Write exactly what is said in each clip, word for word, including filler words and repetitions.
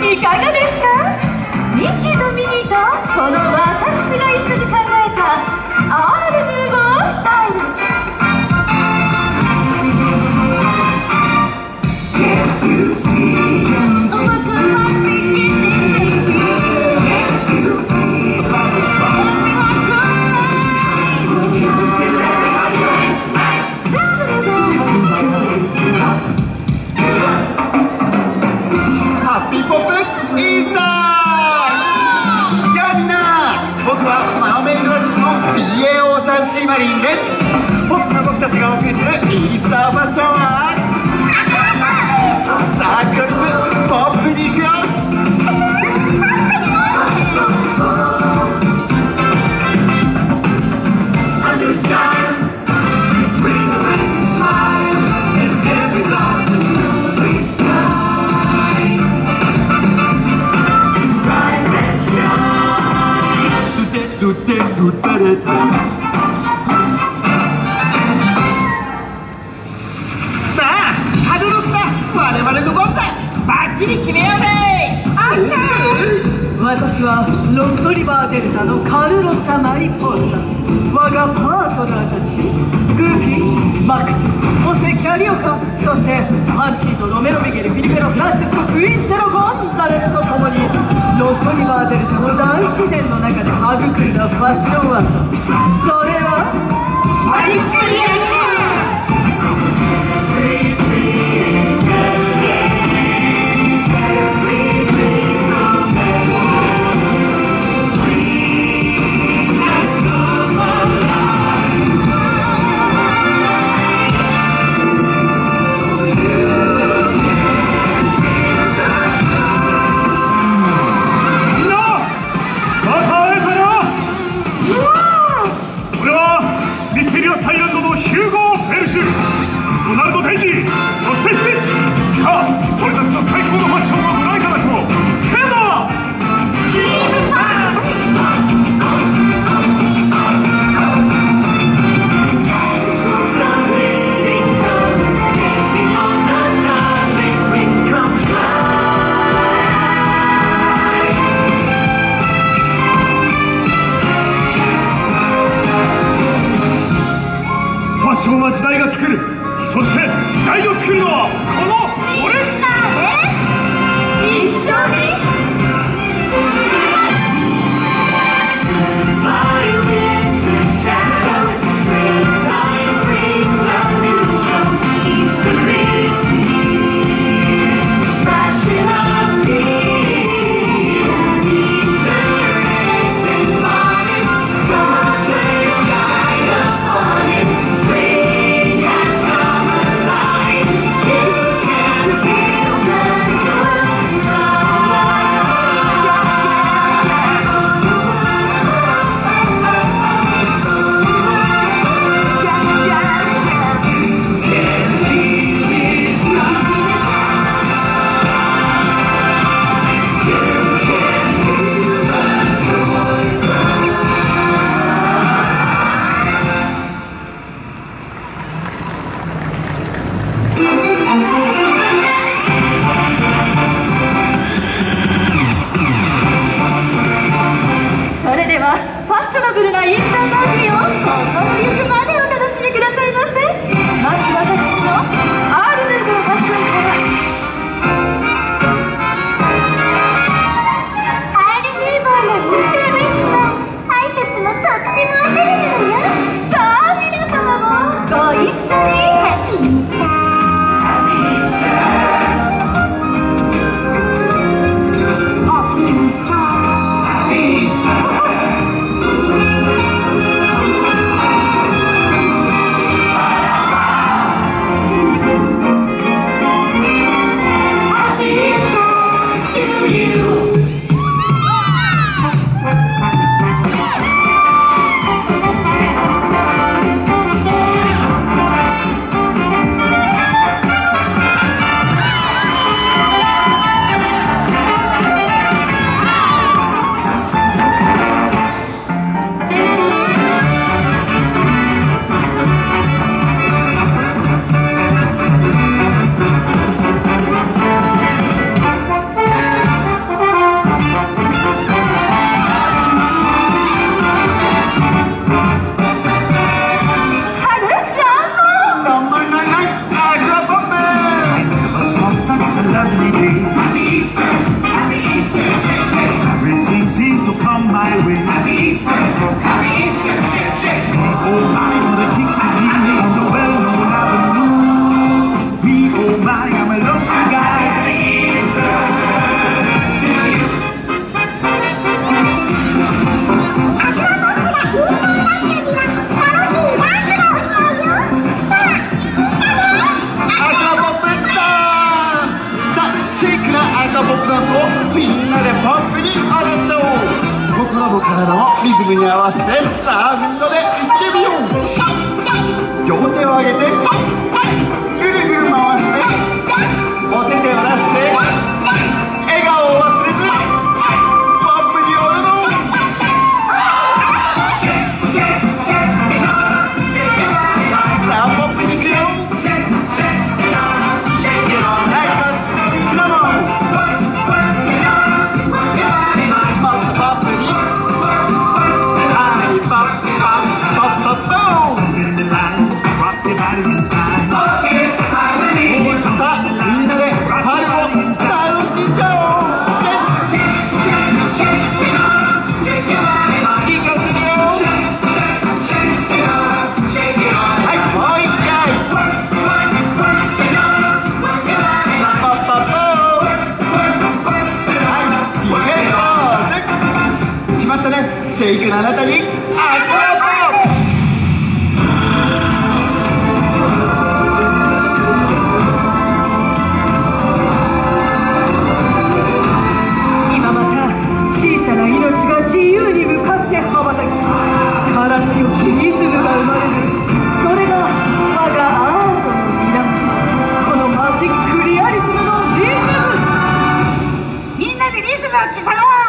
いかがですか？ミッキーとミニーとこの私が一緒に考えたアール・ヌーボースタイル。 ハッピーポップインスター。やあみんな、僕はマーメイドラグーンの ビーエーオー サンシーマリンです。ポップな僕たちがお送りするインスターファッションはサークルズポップに行くよ。さあ、始まった我々の番だ。 バッチリ決めようぜ。私はロストリバーデルタのカルロッタ・マリポーサ。我がパートナーたちグーフィー、マックス、そしてキャリオカ、そしてハンチーとロメロ・ミゲル、フィリペロ・フランシスコ、クインテロ・ゴンザレスと共にロストリバーデルタの大自然の中で育んだファッションアート、それはマリックリアス。 ミステリアスアイランドのみんなでポップに踊っちゃおう。心も体もリズムに合わせて、さあみんなでいってみよう。両手を上げてぐるぐる回して、お手手を出して笑顔を忘れずポップに踊ろう。さあポップにいくよ。シェイクのあなたにアクロ今また小さな命が自由に向かって羽ばたき、力強きリズムが生まれる。それが我がアートの源、このマジックリアリズムのリズム。みんなでリズムを刻もう。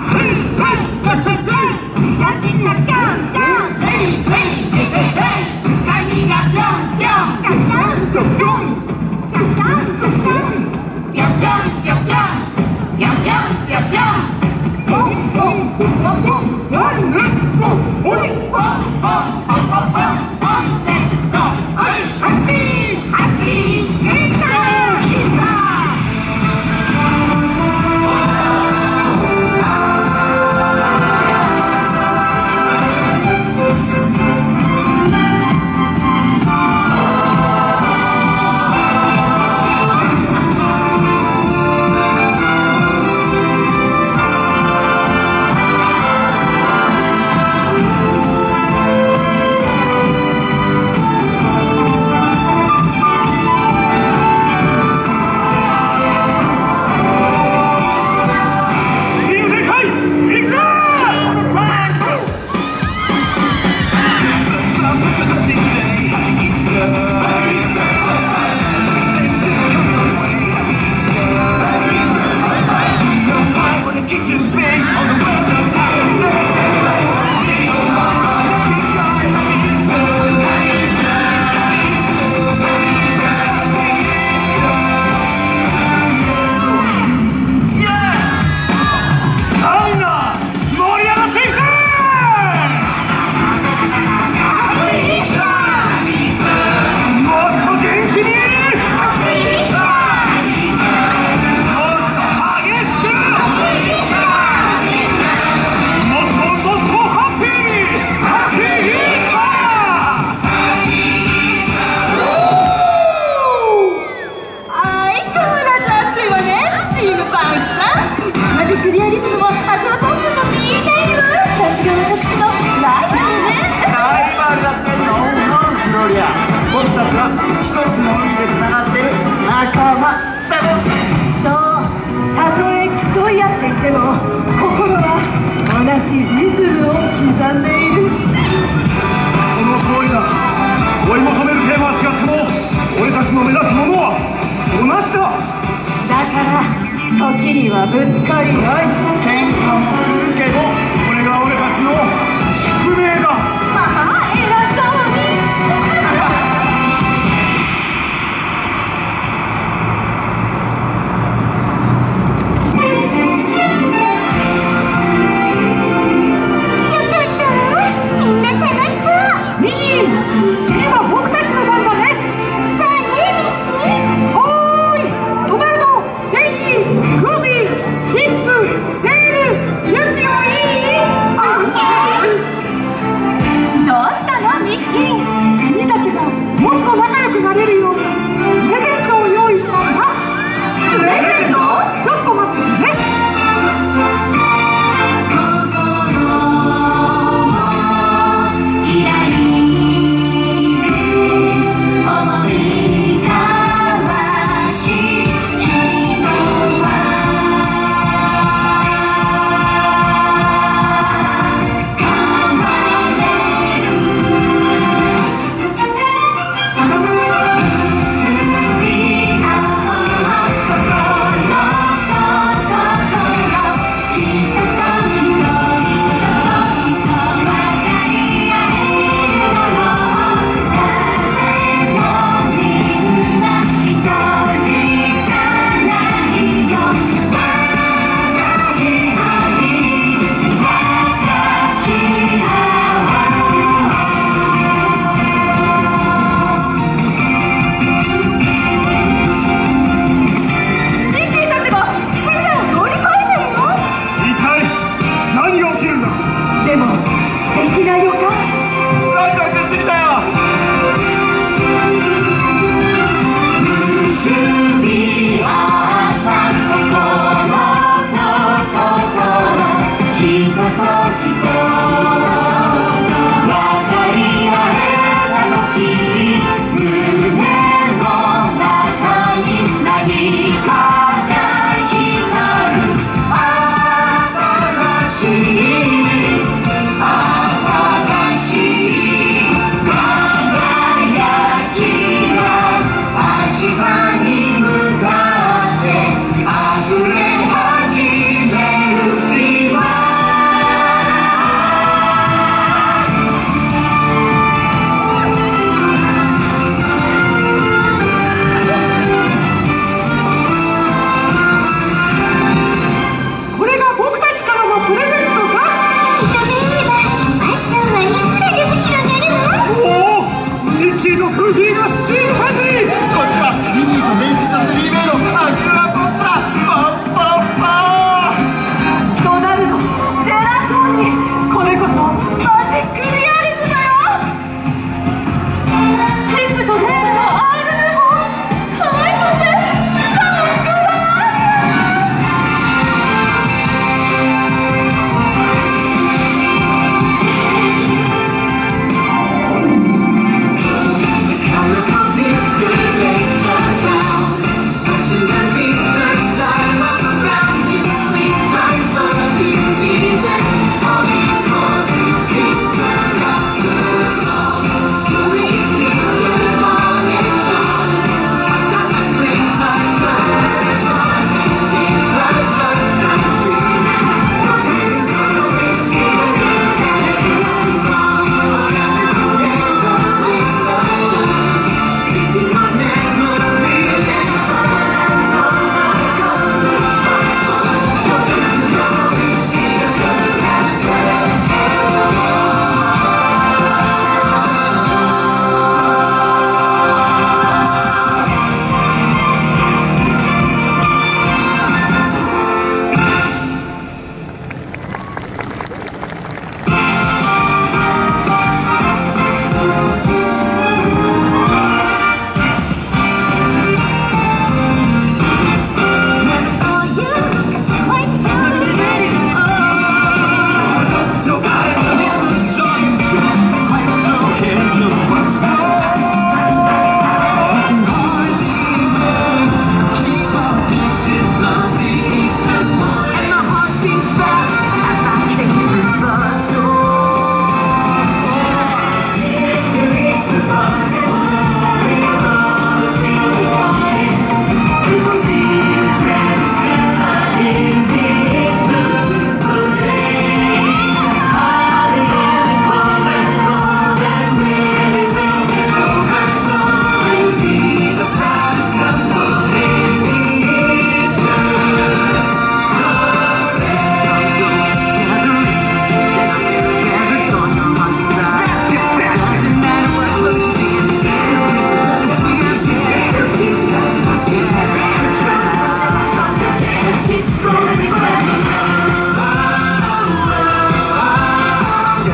時にはぶつかり合い喧嘩もするけど、これが俺たちの宿命だ。まあ偉そうによかった、みんな楽しそう。ミニー、次は僕たちの番だね。さあねミッキー。おーい、ドナルド、デイジー、グービー、チップ、デール、準備はいい？オッケー。どう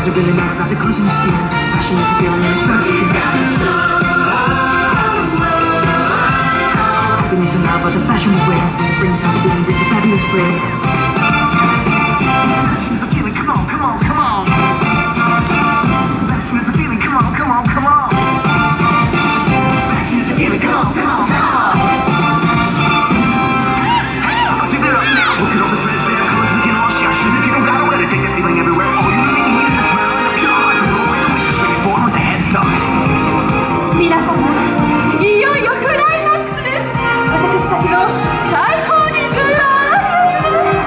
Is it really not about the clothes on your skin? Fashion is a feeling and it starts with the happiness and love are the fashion we wear. Same time being with the fabulous flair. Fashion is a feeling, come on, come on, come on. Fashion is a feeling, come on, come on, come on. Fashion is a feeling, come on, come on, come on. Give it up now, look at all the threadbare colors we can all share. Shoes that you don't gotta wear to take that feeling everywhere. All you really need is a smile and a pure heart to go away the winter's ready for with a head start. 皆様、いよいよクライマックスです。私たちの最高にグランド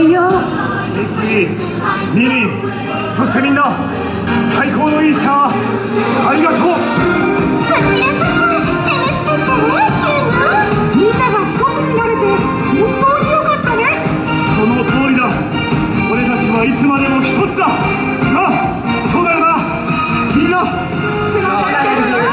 いよ。 ミッキー、ミニー、そしてみんな、最高のイースターありがとう。 こちらこそ楽しかったわ、ヒューゴ。みんなが一つになれて本当によかったね。 その通りだ。俺たちはいつまでも一つだ。なあ、そうだよな、みんな。 つながってるよ。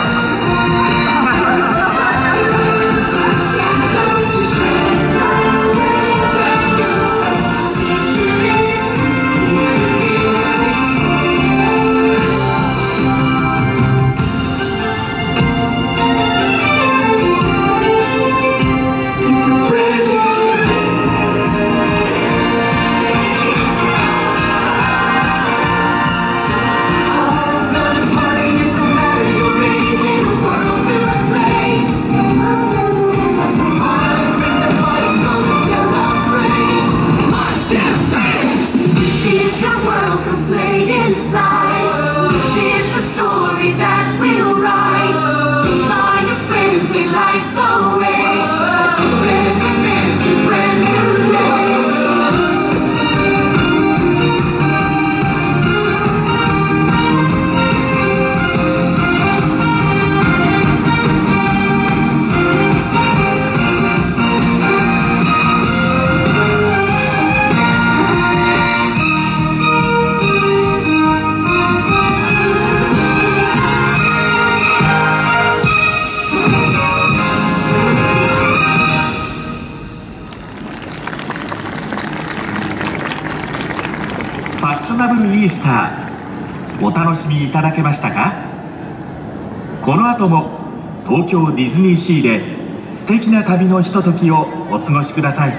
ファッショナブルイースター、お楽しみいただけましたか？この後も東京ディズニーシーで素敵な旅のひとときをお過ごしください。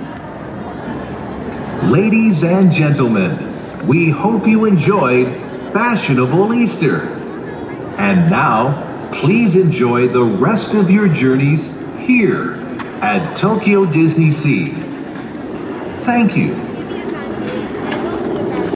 Ladies and gentlemen, we hope you enjoyed Fashionable Easter. And now, please enjoy the rest of your journeys here at Tokyo Disney Sea. Thank you.